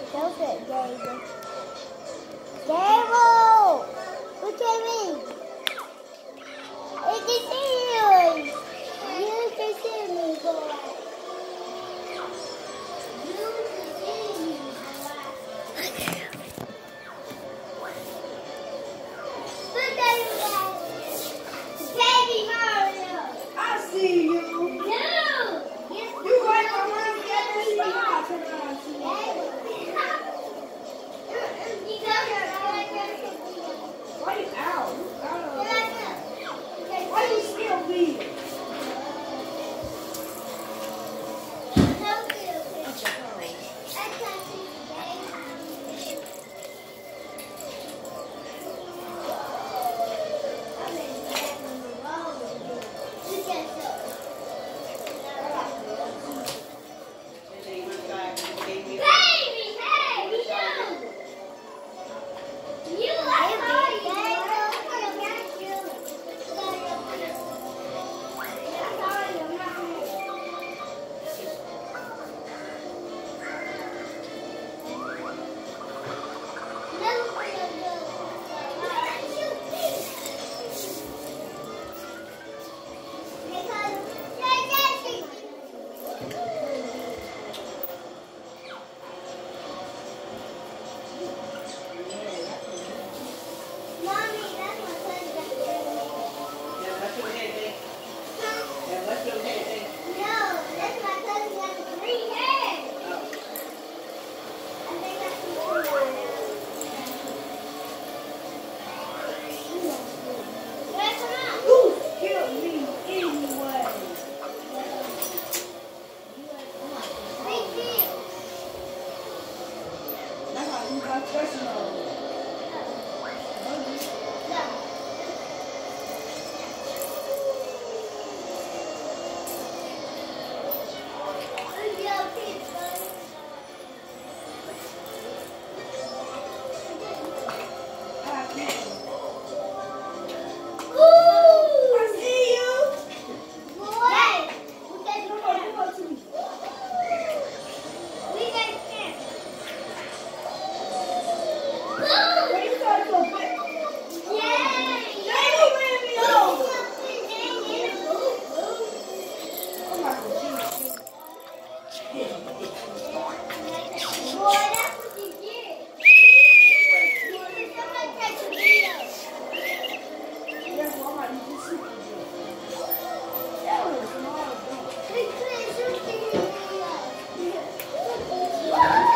Don't get Gable. Gable! Look at me. I can see you. You can see me, boy. You can see me, boy. Look at you guys. Baby Mario. I see you. No. You right behind me every spot. Why you out? Why you still leaving? What?